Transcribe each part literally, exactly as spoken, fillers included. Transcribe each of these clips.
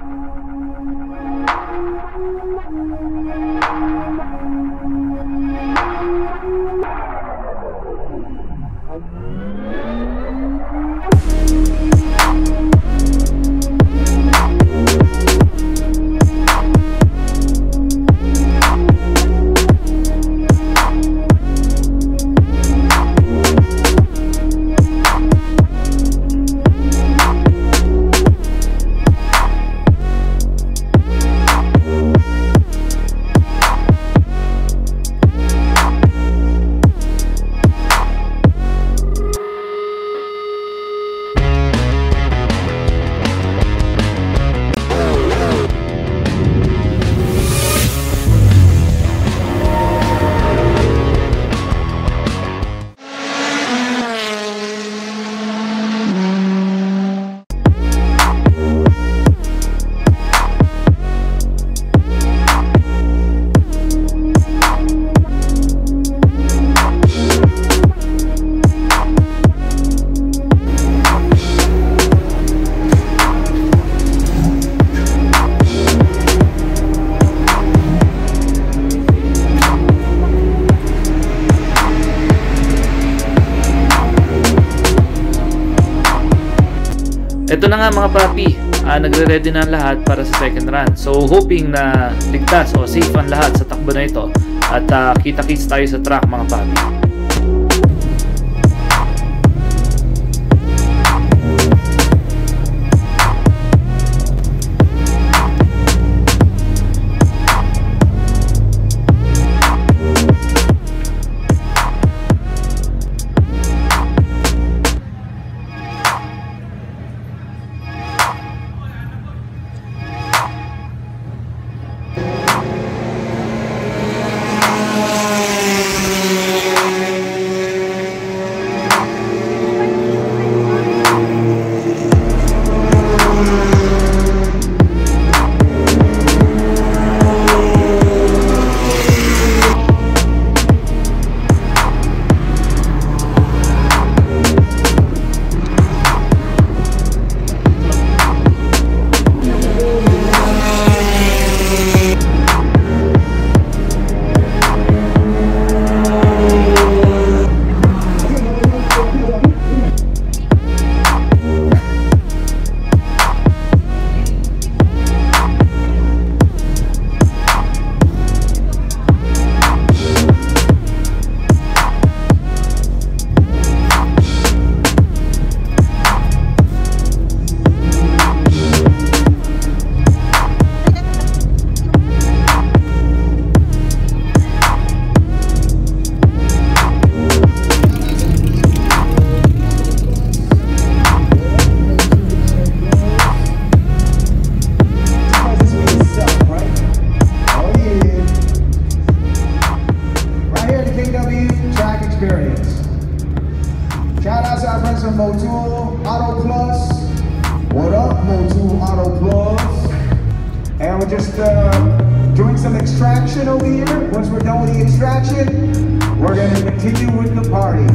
Ito na nga mga papi, uh, nagre-ready na ang lahat para sa second run. So hoping na ligtas o safe ang lahat sa takbo na ito at uh, kita-kits tayo sa track mga papi. Motul Auto Plus. What up, Motul Auto Plus? And we're just uh, doing some extraction over here. Once we're done with the extraction, we're going to continue with the party.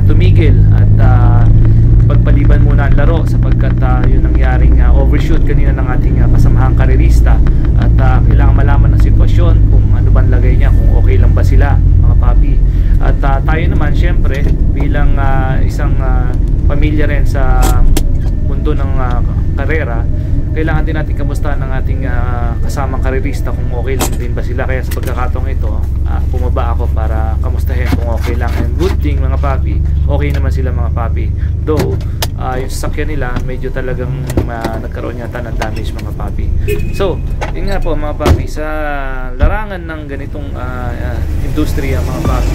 tumigil at uh, pagpaliban muna ang laro sapagkat uh, yung nangyaring uh, overshoot kanina ng ating uh, kasamahang karerista at uh, kailangan malaman ng sitwasyon kung ano ba lagay niya, kung okay lang ba sila mga papi. At uh, tayo naman syempre bilang uh, isang uh, pamilya rin sa mundo ng uh, karera, kailangan din natin kamustahan ng ating uh, kasamang karerista kung okay lang din ba sila. Kaya sa pagkakataong ito, uh, bumaba ako para kamustahin kung okay lang. And good thing mga papi, okay naman sila mga papi. Though, uh, yung sasakyan nila medyo talagang uh, nagkaroon yata ng damage mga papi. So, yun nga po mga papi, sa larangan ng ganitong uh, uh, industriya mga papi,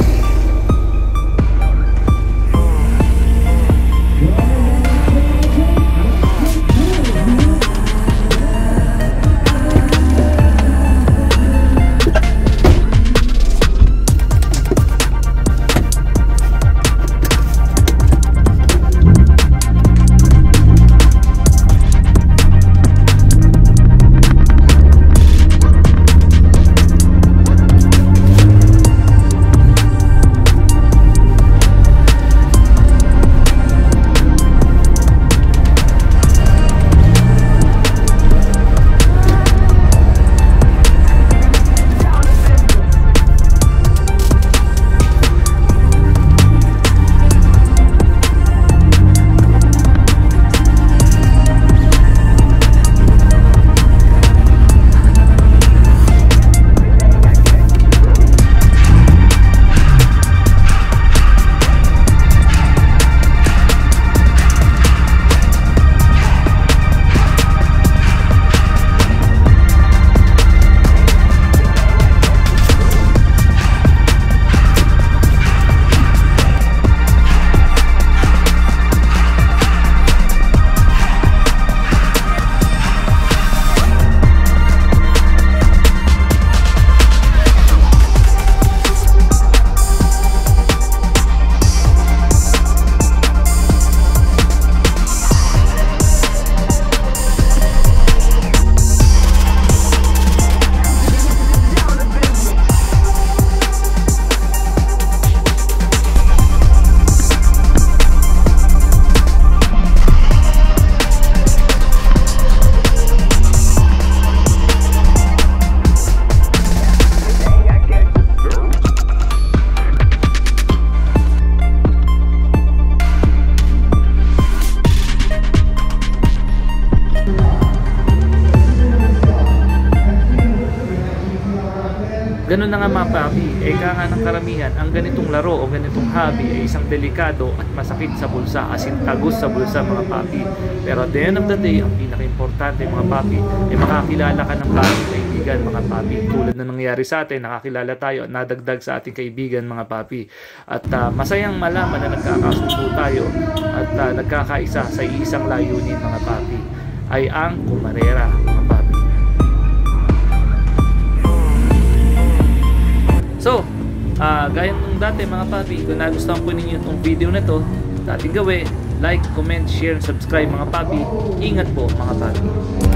ganun na nga mga papi, eh ka nga ng karamihan, ang ganitong laro o ganitong hobby ay isang delikado at masakit sa bulsa, asin tagus sa bulsa mga papi. Pero at the end of the day, ang pinaka-importante mga papi ay makakilala ka ng bagong kaibigan mga papi. Tulad na nangyari sa atin, nakakilala tayo at nadagdag sa ating kaibigan mga papi. At uh, masayang malaman na nagkakasundo tayo at uh, nagkakaisa sa iisang layunin mga papi, ay ang kumarera mga papi. So, uh, gaya nung dati mga papi, kung nagustuhan po ninyo itong video na to, dating gawin, like, comment, share, subscribe mga papi. Ingat po mga papi.